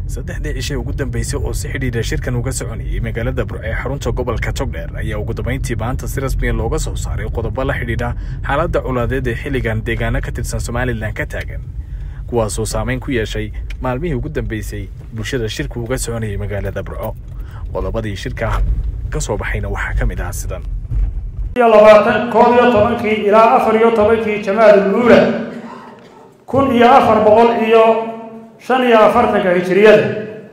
saddexdii cishay ugu dambeysay oo si xidhiidha shirkan uga soconayay magaalada Burco ee xarunta gobolka Togdheer ayaa ugu dambeyntii maanta si rasmi ah looga soo saaray qodobo la xidhiidha xaaladda coladeed ee xilligan deegaanka ka tirsan Soomaaliland ka taagan kuwaas oo saameyn ku yeeshay maalmihii ugu dambeysay bulshada shirku uga soconayay magaalada Burco qodobadii shirka ka soo baxayna waxaa ka mid ah sidan ilaa 14 Jamaadul Uula 1445 hijriyada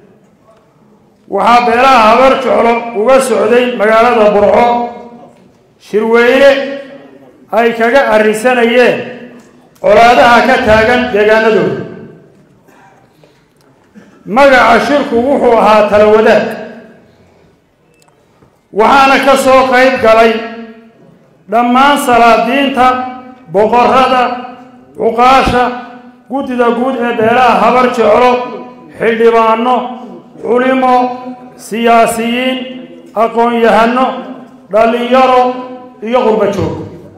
waxaa beelaha habar jeclo uga socday magaalada Burco shirweyne ay kaga arisanayeen colaadaha ka taagan deegaanadooda magaca shirku wuxuu ahaa talo wadaag waxaana ka soo qayb galay dhammaan salaadiinta boqorrada cuqaasha guddida guud ee beelaha habar jeclo xildhibaano culimo siyaasiyiin aqoon-yahano dhalinyaro iyo qurba joog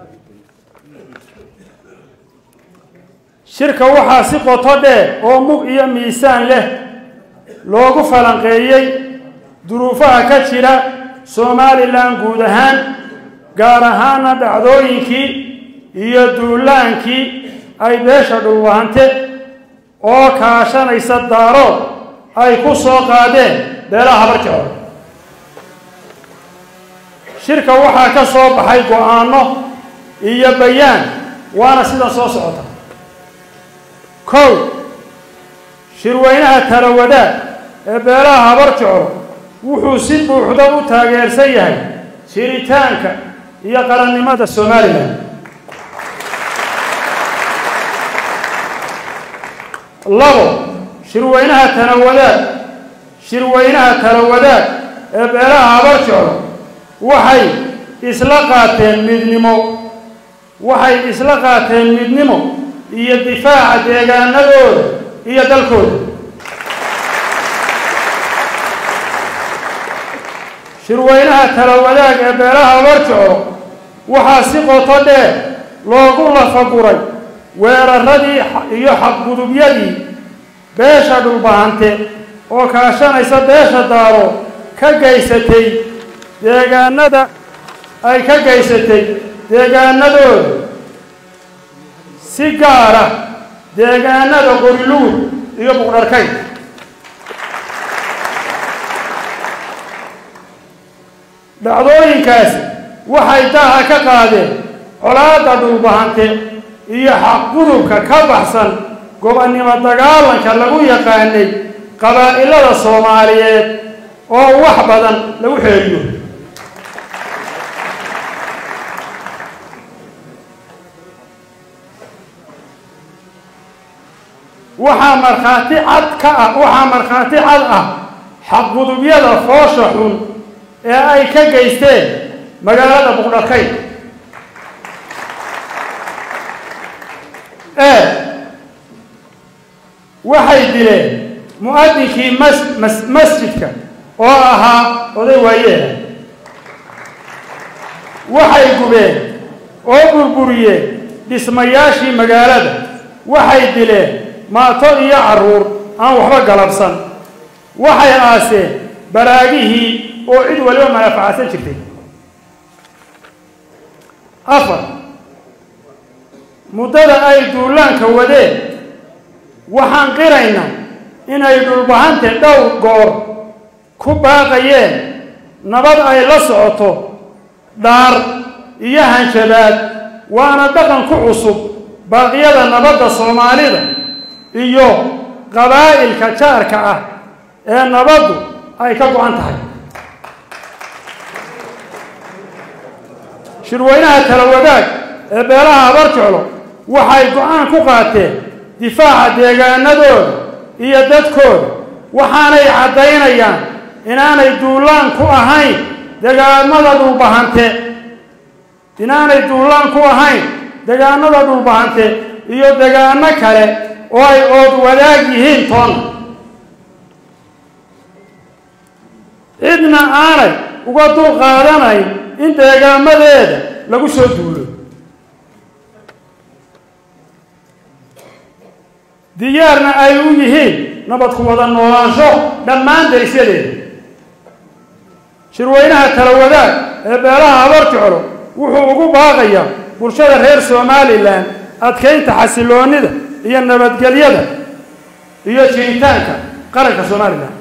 shirka waxaa si qoto dheer oo mug iyo miisaan leh loogu falanqeeyey duruufaha ka jira Soomaaliland guud ahaan gaar ahaan dhacdooyinkii iyo duulaankii ay beesha dhulwahante oo kaashanaysa daarood ay ku soo qaadeen beelaha habar jeclo shirka waxaa ka soo baxay go'aano iyo bayaan waana sida soo socota kow shirweynaha talo wadaag ee beelaha habar jeclo wuxuu si buuxda u taageersan yahay jiritaanka iyo qarannimada Soomaaliland labo shirweynaha talo wadaag ee beelaha habar jeclo waxay isla qaateen midnimo iyo difaaca deegaanadooda iyo dalkooda shirweynaha talo wadaag ee beelaha habar jeclo waxaa si qoto dheer loogu lafaguray weeraradii iyo xadgudubyadii beesha dhulbahante oo kaashanaysa beesha daaro ka geysatay deegaanadooda si gaar ah deegaanada Qoriluud iyo Buqdharkayn dhacdooyinkaasi waxay daaha ka qaadeen colaadda dhulbahante iyo xaqgudubka ka baxsan gobonnimo dagaalanka lagu yaqaanay qabaa'ilada Soomaaliyeed oo wax badan lagu xeeriyo waxaa markhaati cad ah xaqgudubyada foosha xun ee ay ka geysteen magaalada Buqdharkayn waxay dileen mu'adinkii masjidka oo ahaa oday waayeel waxay gubeen oo burburiyeen dhismayaashii magaalada waxay dileen maato iyo carruur aan waxba galabsan waxay aaseen baraagihii oo cid waliba manafacadsan jirtay afar muddada ay duulaanka wadeen waxaan qiraynaa inay dhulbahante dhowr goor ku baaqayeen nabad ay la socoto dhaar iyo hanjabaad waana dhaqan ku cusub baaqyada nabadda Soomaalida iyo qabaa'ilka jaarka ah ee nabaddu ay ka go'an tahay shirweynaha talo wadaag ee beelaha habar jeclo waxay go'aan ku qaateen difaaca deegaanadooda iyo dadkooda waxaanay caddaynayaan inaanay duulaan ku ahayn deegaanada dhulbahante iyo deegaano kale oo ay ood wadaag yihiin toona cidna aanay uga dul qaadanayn in deegaamadeeda lagu soo duulo diyaarna ay u yihiin nabad ku wada noolaansho dhammaan derisyadeeda shirweynaha tala wadaag ee beelaha habarjeclo wuxuu ugu baaqayaa bulshada reer Somaliland adkeynta xasiloonida iyo nabadgelyada iyo jiritaanka qaranka Somaliland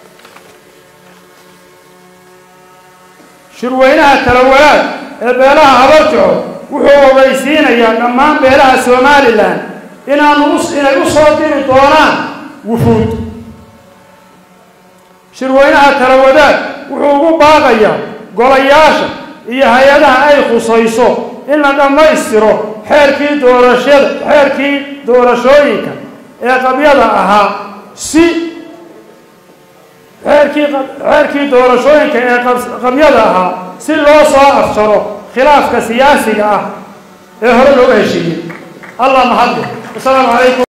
shirweynaha tala wadaag ee beelaha habarjeclo wuxuu ogeysiinayaa dhammaan beelaha Somaliland inay u soo diri doonaan wufuud shirweynaha tala wadaag wuxuu ugu baaqayaa golayaasha iyo hay'adaha ay khusayso in la dhammaystiro xeerkii doorashooyinka ee qabyada ahaa si loo soo afjaro khilaafka siyaasiga ah ee hore looga heshiiyey allah mahad. Assalaamu calaykum.